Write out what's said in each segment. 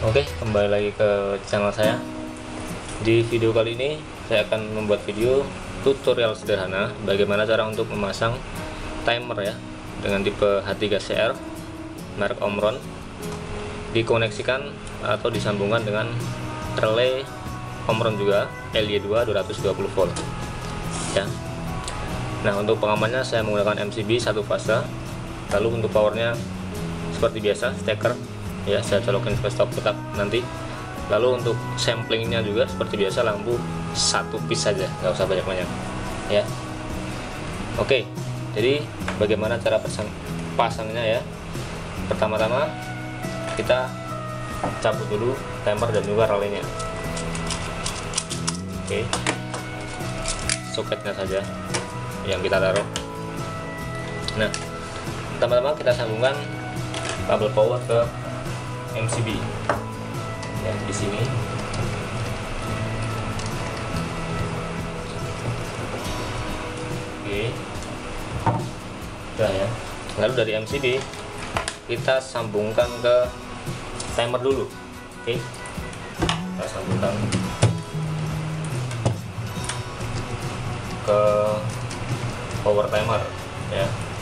Oke, kembali lagi ke channel saya. Di video kali ini saya akan membuat video tutorial sederhana bagaimana cara untuk memasang timer ya dengan tipe H3CR merek Omron, dikoneksikan atau disambungkan dengan relay Omron juga LY2 220 volt ya. Nah, untuk pengamannya saya menggunakan MCB satu fase. Lalu untuk powernya seperti biasa steker ya, saya colokin ke stop kotak nanti. Lalu untuk samplingnya juga seperti biasa, lampu satu piece saja, nggak usah banyak-banyak ya. Oke, jadi bagaimana cara pasangnya ya. Pertama-tama kita cabut dulu timer dan juga relaynya. Oke, soketnya saja yang kita taruh. Nah, pertama-tama kita sambungkan kabel power ke MCB ya, di sini. Oke, udah ya. Lalu dari MCB kita sambungkan ke timer dulu. Oke, kita sambungkan ke power timer ya.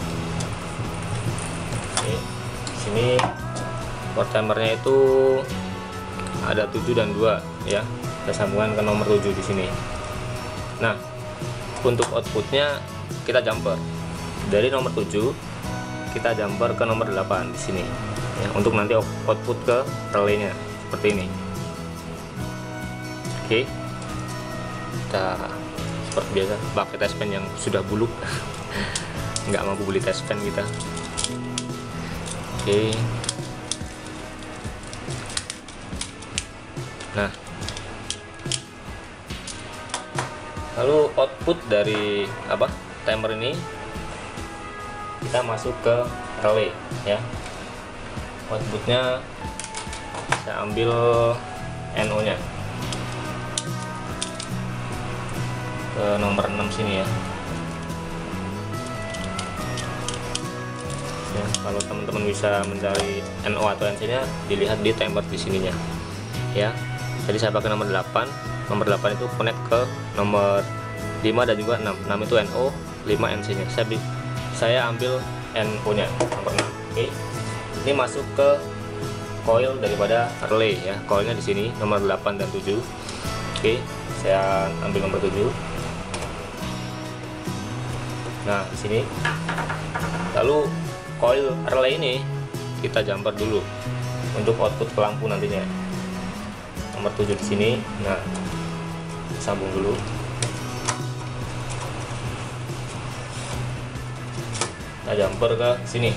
Oke, sini power timernya itu ada 7 dan 2 ya. Kita sambungkan ke nomor 7 di sini. Nah, untuk outputnya kita jumper dari nomor 7 kita jumper ke nomor 8 di sini ya, untuk nanti output ke relaynya seperti ini. Oke, kita seperti biasa pakai test pen yang sudah buluk. Nggak mampu beli test pen kita. Oke, nah, lalu output dari timer ini kita masuk ke relay ya. Outputnya saya ambil NO nya ke nomor 6 sini ya. Kalau teman-teman bisa mencari NO atau NC nya, dilihat di timer di sininya ya. Jadi saya pakai nomor 8. Nomor 8 itu connect ke nomor 5 dan juga 6. 6 itu NO, 5 NC nya. Saya ambil NO nya nomor 6. Oke, ini masuk ke coil daripada relay ya. Coilnya di sini nomor 8 dan 7. Oke, saya ambil nomor 7. Nah, di sini. Lalu coil relay ini kita jumper dulu untuk output ke lampu nantinya. Nomor 7 di sini. Nah, sambung dulu. Kita jumper ke sini.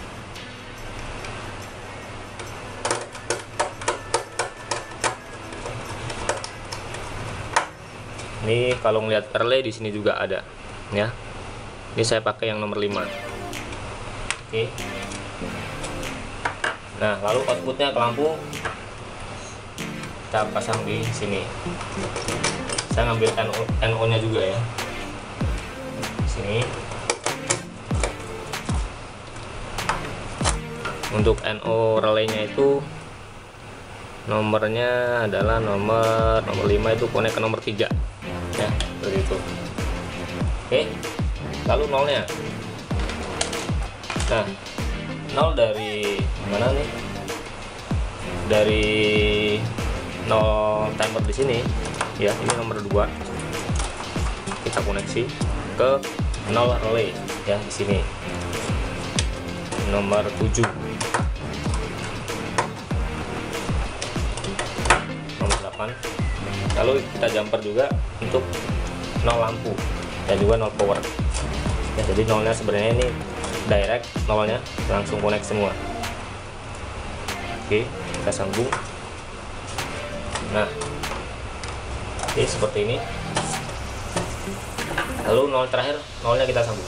Ini kalau ngelihat relay di sini juga ada ya. Ini saya pakai yang nomor 5. Oke. Nah, lalu outputnya ke lampu kita pasang di sini. Saya ngambil NO nya juga ya. Sini. Untuk NO relaynya itu nomornya adalah nomor 5 itu connect ke nomor 3 ya, seperti itu. Oke, lalu nolnya. Nah, 0 dari mana nih? Dari 0 timer di sini ya, ini nomor 2. Kita koneksi ke 0 relay ya, di sini. Nomor 7. Nomor 8. Lalu kita jumper juga untuk 0 lampu dan juga 0 power. Ya, jadi 0-nya sebenarnya ini direct, 0-nya langsung connect semua. Oke, kita sambung. Nah, oke, seperti ini. Lalu 0 terakhir, 0-nya kita sambung.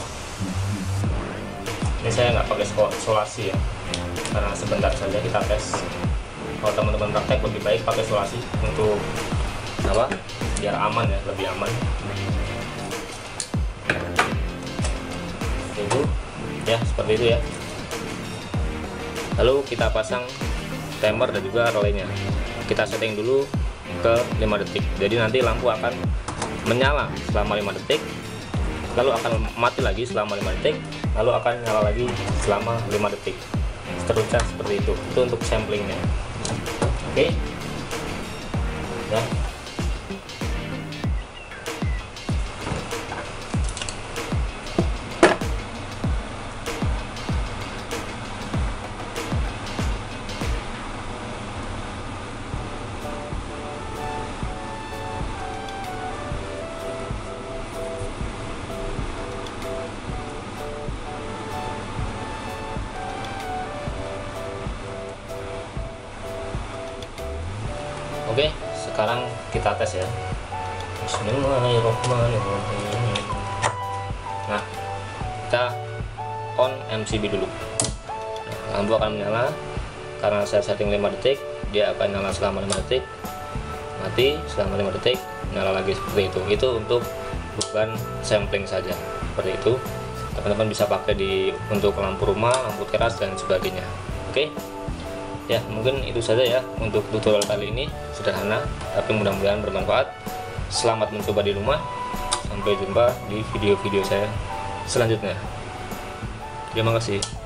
Ini saya nggak pakai solasi ya, karena sebentar saja kita tes. Kalau teman-teman praktek lebih baik pakai solasi untuk biar aman ya, lebih aman. Itu ya, seperti itu ya. Lalu kita pasang timer dan juga relaynya. Kita setting dulu ke 5 detik, jadi nanti lampu akan menyala selama 5 detik, lalu akan mati lagi selama 5 detik, lalu akan nyala lagi selama 5 detik, seterusnya seperti itu untuk samplingnya. Oke ya. Oke, sekarang kita tes ya. Bismillahirrahmanirrahim. Nah, kita on MCB dulu. Nah, lampu akan menyala karena saya setting 5 detik, dia akan nyala selama 5 detik, mati selama 5 detik, nyala lagi seperti itu. Itu untuk bukan sampling saja. Seperti itu. Teman-teman bisa pakai untuk lampu rumah, lampu teras dan sebagainya. Oke. Ya, mungkin itu saja ya untuk tutorial kali ini. Sederhana tapi mudah-mudahan bermanfaat. Selamat mencoba di rumah. Sampai jumpa di video-video saya selanjutnya. Terima kasih.